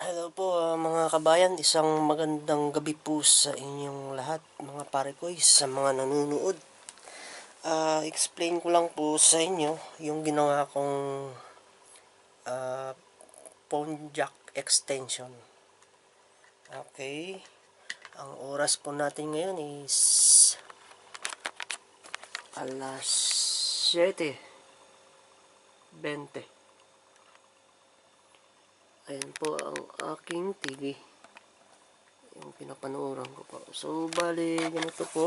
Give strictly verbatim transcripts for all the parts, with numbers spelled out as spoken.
Hello po, ah, mga kabayan, isang magandang gabi po sa inyong lahat, mga pare ko, sa mga nanonood. Ah, explain ko lang po sa inyo yung ginawa kong ah, phone jack extension. Okay, ang oras po natin ngayon is alas siyete bente. Ayan po ang aking T V, yung pinapanooran ko po. So, bali, ganito po.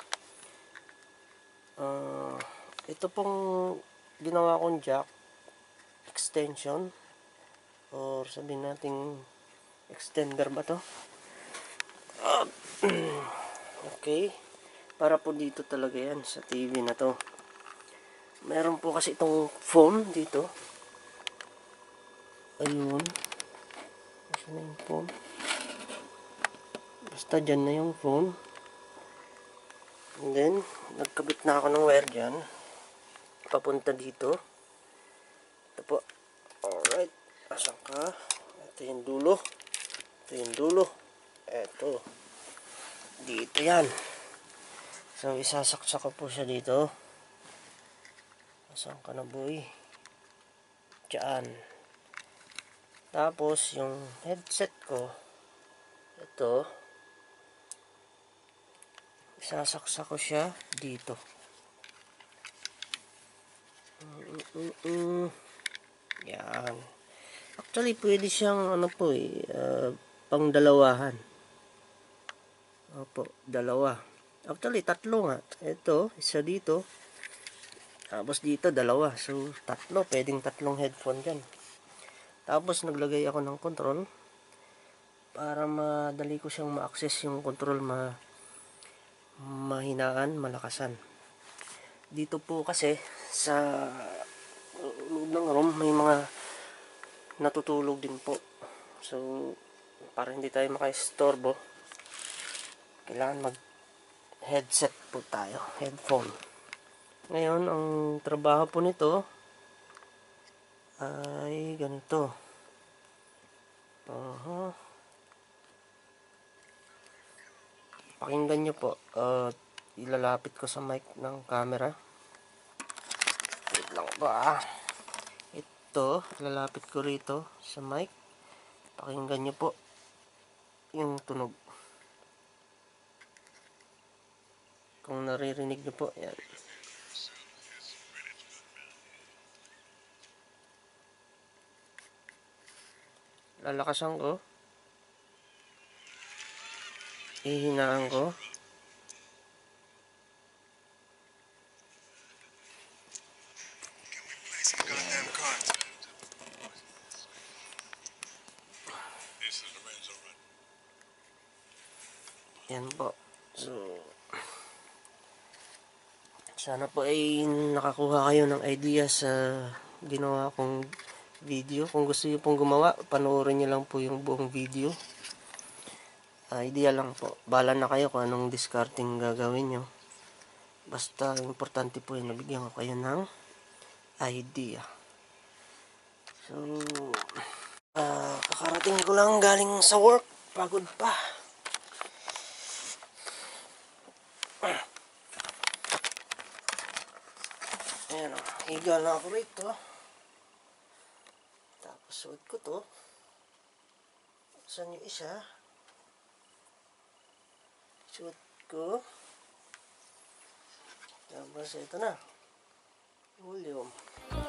Uh, ito pong ginawa kong jack extension, or sabihin natin extender ba to. Uh, okay, para po dito talaga yan sa T V na to. Meron po kasi itong phone dito. Ayun, basta na yung phone, basta dyan na yung phone. And then nagkabit na ako ng wire dyan papunta dito. Ito po. Alright, asan ka? Ito yung dulo, ito yung dulo, ito dito yan. So isasaksak ko po siya dito. Asan ka na, boy? Diyan. Tapos yung headset ko, ito, isasaksak ko siya dito. Mm -mm -mm. Yan. Actually pwede siyang ano po eh, uh, pang dalawahan. Opo, dalawa. Actually tatlo nga. Ito, isa dito. Tapos dito dalawa. So tatlo, pwedeng tatlong headphone dyan. Tapos naglagay ako ng control para madali ko siyang ma-access yung control, ma mahinaan, malakasan. Dito po kasi sa loob ng room may mga natutulog din po. So para hindi tayo maka-istorbo, kailangan mag headset po tayo, headphone. Ngayon ang trabaho po nito ay ganito. Uh-huh. Pakinggan nyo po. Uh, ilalapit ko sa mic ng camera. Wait lang ba? Ito, ilalapit ko rito sa mic. Pakinggan nyo po yung tunog. Kung naririnig nyo po, yan. Lalakasan ko. Ihinaan ko. Yan po. So, sana po ay nakakuha kayo ng idea sa ginawa kong video. Kung gusto nyo pong gumawa, panoorin nyo lang po yung buong video. Idea lang po. Bala na kayo kung anong discarding gagawin nyo. Basta importante po yung nabigyan ko kayo ng idea. So, uh, kakarating ko lang galing sa work. Pagod pa. Ayan o, higa na ako rito. Tapos suot ko to. Saan yung isa? Suot ko. Tapos ito na. Volume.